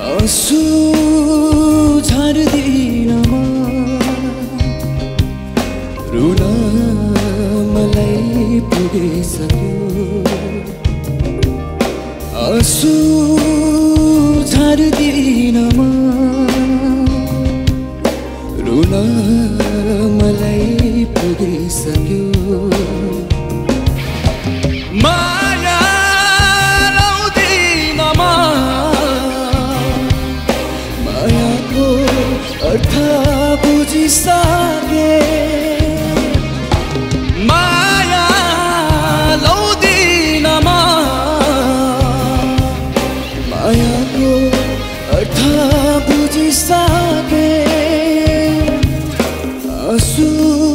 आँसु झार्दिनमा रुन मलाई पुगिसक्यो। आँसु झार्दिनमा रुन मलाई पुगिसक्यो। माया लाउँदिनमा मायाको अर्थ बुझिसके। माया लाउँदिनमा मायाको अर्थ बुझिसके। आँसु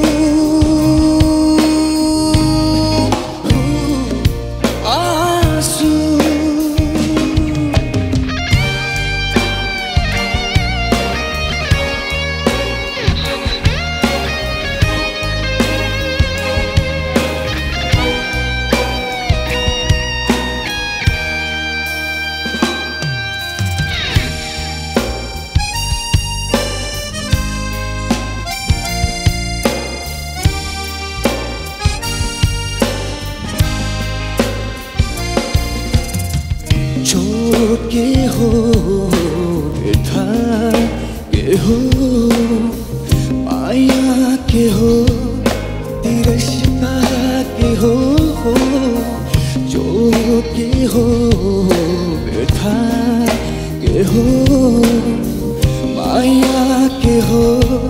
चोट के हो व्यथा के हो माया के हो तिरस्कार के हो चोट के हो व्यथा के हो माया के हो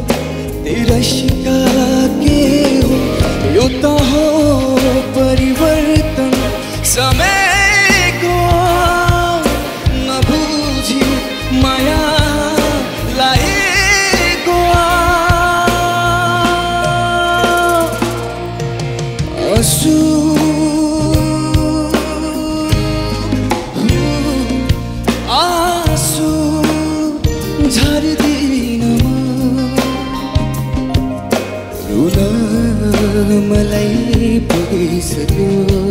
तिरस्कार के हो। यो त हो परिवर्तन समय माया लाएको आँसु आँसु झार्दिनमा रुन मलाई पुगिसक्यो।